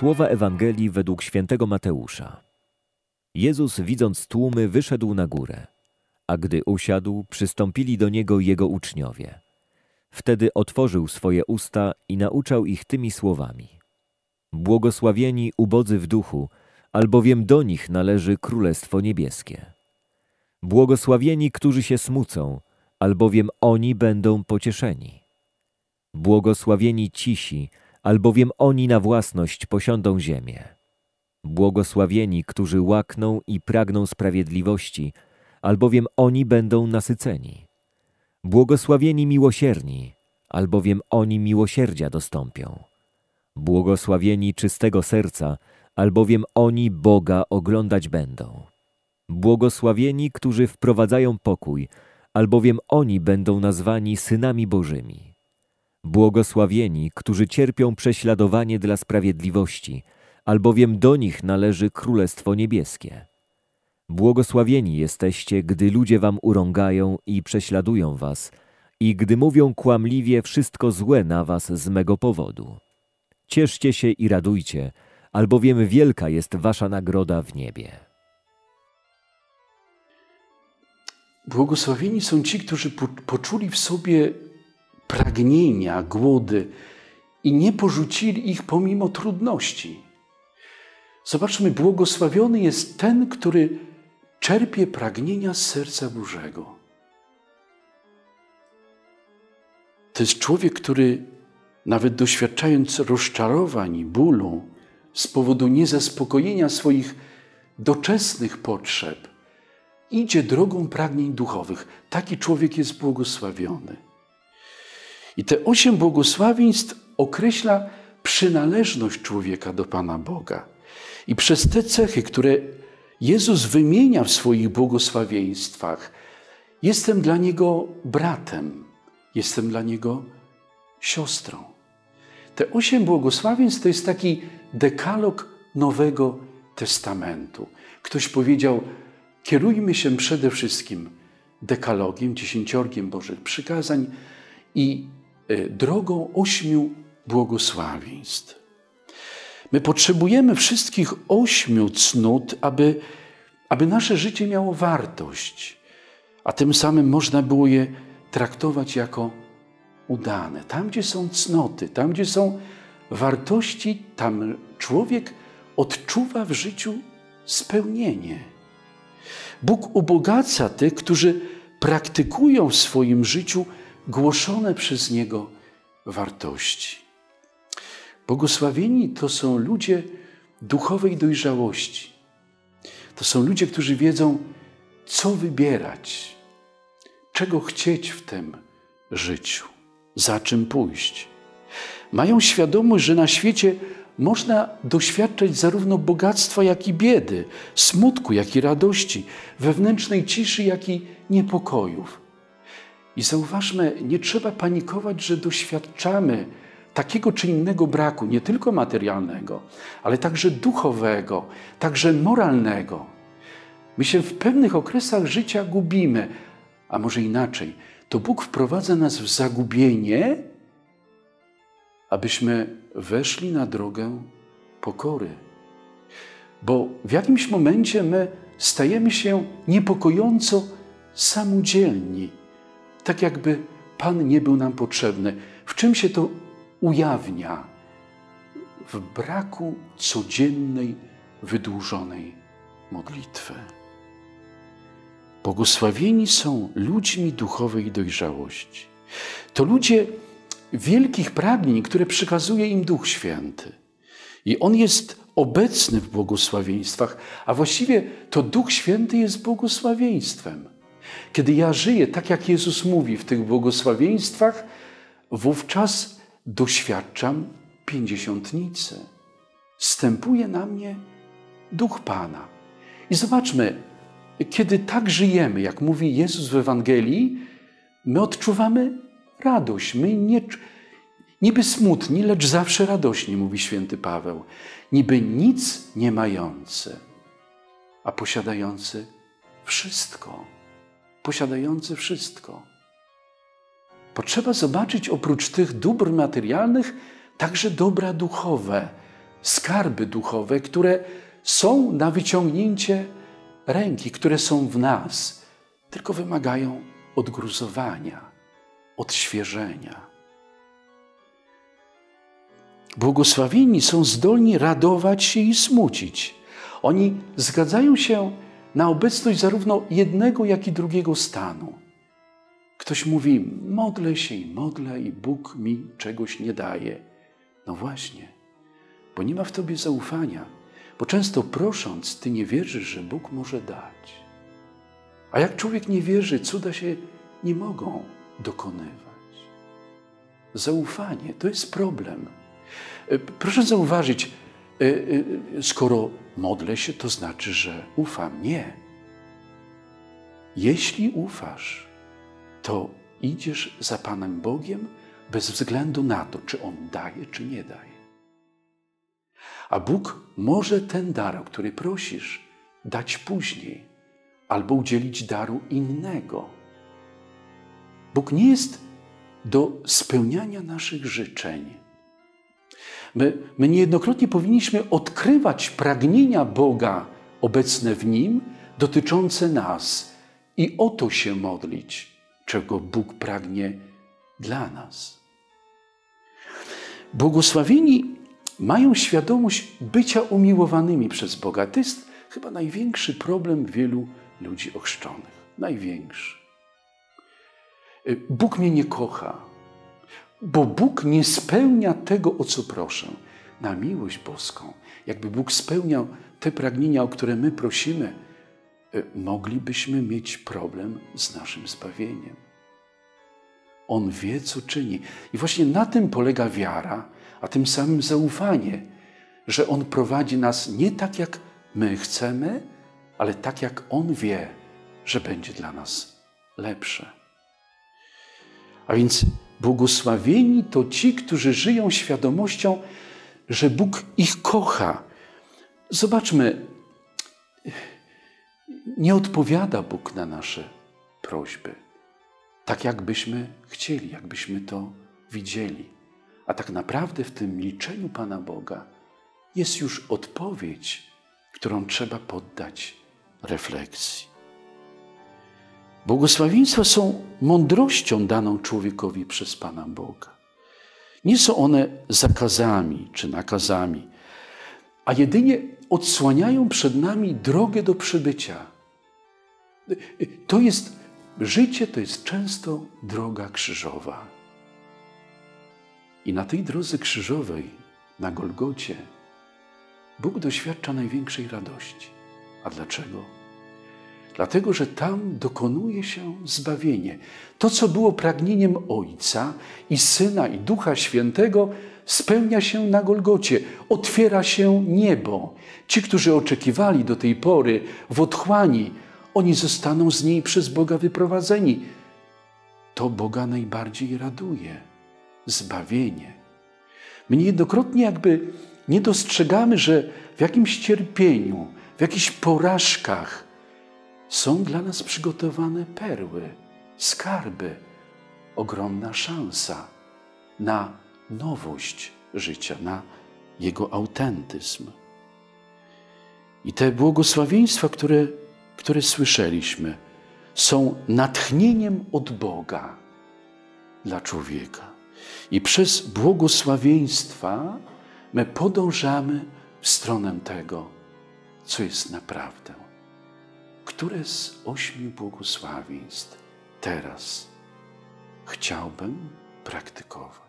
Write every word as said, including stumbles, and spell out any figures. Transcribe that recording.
Słowa Ewangelii według świętego Mateusza. Jezus, widząc tłumy, wyszedł na górę, a gdy usiadł, przystąpili do Niego Jego uczniowie. Wtedy otworzył swoje usta i nauczał ich tymi słowami. Błogosławieni ubodzy w duchu, albowiem do nich należy Królestwo Niebieskie. Błogosławieni, którzy się smucą, albowiem oni będą pocieszeni. Błogosławieni cisi, albowiem oni na własność posiądą ziemię. Błogosławieni, którzy łakną i pragną sprawiedliwości, albowiem oni będą nasyceni. Błogosławieni miłosierni, albowiem oni miłosierdzia dostąpią. Błogosławieni czystego serca, albowiem oni Boga oglądać będą. Błogosławieni, którzy wprowadzają pokój, albowiem oni będą nazwani synami Bożymi. Błogosławieni, którzy cierpią prześladowanie dla sprawiedliwości, albowiem do nich należy Królestwo Niebieskie. Błogosławieni jesteście, gdy ludzie wam urągają i prześladują was, i gdy mówią kłamliwie wszystko złe na was z mego powodu. Cieszcie się i radujcie, albowiem wielka jest wasza nagroda w niebie. Błogosławieni są ci, którzy po poczuli w sobie pragnienia, głody i nie porzucili ich pomimo trudności. Zobaczmy, błogosławiony jest ten, który czerpie pragnienia z serca Bożego. To jest człowiek, który nawet doświadczając rozczarowań i bólu z powodu niezaspokojenia swoich doczesnych potrzeb, idzie drogą pragnień duchowych. Taki człowiek jest błogosławiony. I te osiem błogosławieństw określa przynależność człowieka do Pana Boga. I przez te cechy, które Jezus wymienia w swoich błogosławieństwach, jestem dla Niego bratem, jestem dla Niego siostrą. Te osiem błogosławieństw to jest taki dekalog Nowego Testamentu. Ktoś powiedział, kierujmy się przede wszystkim dekalogiem, dziesięciorgiem Bożych przykazań i drogą ośmiu błogosławieństw. My potrzebujemy wszystkich ośmiu cnót, aby, aby nasze życie miało wartość, a tym samym można było je traktować jako udane. Tam, gdzie są cnoty, tam, gdzie są wartości, tam człowiek odczuwa w życiu spełnienie. Bóg ubogaca tych, którzy praktykują w swoim życiu głoszone przez Niego wartości. Błogosławieni to są ludzie duchowej dojrzałości. To są ludzie, którzy wiedzą, co wybierać, czego chcieć w tym życiu, za czym pójść. Mają świadomość, że na świecie można doświadczać zarówno bogactwa, jak i biedy, smutku, jak i radości, wewnętrznej ciszy, jak i niepokojów. I zauważmy, nie trzeba panikować, że doświadczamy takiego czy innego braku, nie tylko materialnego, ale także duchowego, także moralnego. My się w pewnych okresach życia gubimy, a może inaczej, to Bóg wprowadza nas w zagubienie, abyśmy weszli na drogę pokory. Bo w jakimś momencie my stajemy się niepokojąco samodzielni, tak jakby Pan nie był nam potrzebny. W czym się to ujawnia? W braku codziennej, wydłużonej modlitwy. Błogosławieni są ludźmi duchowej dojrzałości. To ludzie wielkich pragnień, które przekazuje im Duch Święty. I On jest obecny w błogosławieństwach, a właściwie to Duch Święty jest błogosławieństwem. Kiedy ja żyję tak, jak Jezus mówi w tych błogosławieństwach, wówczas doświadczam pięćdziesiątnicy. Zstępuje na mnie Duch Pana. I zobaczmy, kiedy tak żyjemy, jak mówi Jezus w Ewangelii, my odczuwamy radość. My nie, niby smutni, lecz zawsze radośni, mówi święty Paweł. Niby nic nie mający, a posiadający wszystko. Posiadający wszystko. Potrzeba zobaczyć oprócz tych dóbr materialnych także dobra duchowe, skarby duchowe, które są na wyciągnięcie ręki, które są w nas, tylko wymagają odgruzowania, odświeżenia. Błogosławieni są zdolni radować się i smucić. Oni zgadzają się na obecność zarówno jednego, jak i drugiego stanu. Ktoś mówi, modlę się i modlę i Bóg mi czegoś nie daje. No właśnie, bo nie ma w tobie zaufania, bo często prosząc, ty nie wierzysz, że Bóg może dać. A jak człowiek nie wierzy, cuda się nie mogą dokonywać. Zaufanie to jest problem. Proszę zauważyć, skoro modlę się, to znaczy, że ufam. Nie. Jeśli ufasz, to idziesz za Panem Bogiem bez względu na to, czy On daje, czy nie daje. A Bóg może ten dar, o który prosisz, dać później, albo udzielić daru innego. Bóg nie jest do spełniania naszych życzeń. My, my niejednokrotnie powinniśmy odkrywać pragnienia Boga obecne w Nim, dotyczące nas i o to się modlić, czego Bóg pragnie dla nas. Błogosławieni mają świadomość bycia umiłowanymi przez Boga. To jest chyba największy problem wielu ludzi ochrzczonych. Największy. Bóg mnie nie kocha, bo Bóg nie spełnia tego, o co proszę. Na miłość boską, jakby Bóg spełniał te pragnienia, o które my prosimy, moglibyśmy mieć problem z naszym zbawieniem. On wie, co czyni. I właśnie na tym polega wiara, a tym samym zaufanie, że On prowadzi nas nie tak, jak my chcemy, ale tak, jak On wie, że będzie dla nas lepsze. A więc błogosławieni to ci, którzy żyją świadomością, że Bóg ich kocha. Zobaczmy, nie odpowiada Bóg na nasze prośby, tak jakbyśmy chcieli, jakbyśmy to widzieli. A tak naprawdę w tym milczeniu Pana Boga jest już odpowiedź, którą trzeba poddać refleksji. Błogosławieństwa są mądrością daną człowiekowi przez Pana Boga. Nie są one zakazami czy nakazami, a jedynie odsłaniają przed nami drogę do przybycia. To jest życie, to jest często droga krzyżowa. I na tej drodze krzyżowej, na Golgocie, Bóg doświadcza największej radości. A dlaczego? Dlatego, że tam dokonuje się zbawienie. To, co było pragnieniem Ojca i Syna i Ducha Świętego, spełnia się na Golgocie. Otwiera się niebo. Ci, którzy oczekiwali do tej pory w otchłani, oni zostaną z niej przez Boga wyprowadzeni. To Boga najbardziej raduje. Zbawienie. My niejednokrotnie jakby nie dostrzegamy, że w jakimś cierpieniu, w jakichś porażkach są dla nas przygotowane perły, skarby, ogromna szansa na nowość życia, na jego autentyzm. I te błogosławieństwa, które, które słyszeliśmy, są natchnieniem od Boga dla człowieka. I przez błogosławieństwa my podążamy w stronę tego, co jest naprawdę. Które z ośmiu błogosławieństw teraz chciałbym praktykować?